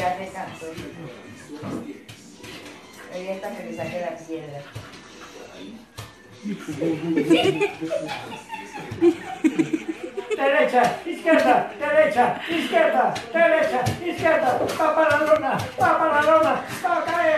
ya te canso. Ahí está que le saque la piedra. Derecha, izquierda, derecha, izquierda, derecha, izquierda. Va para la luna, va para la luna, va a caer.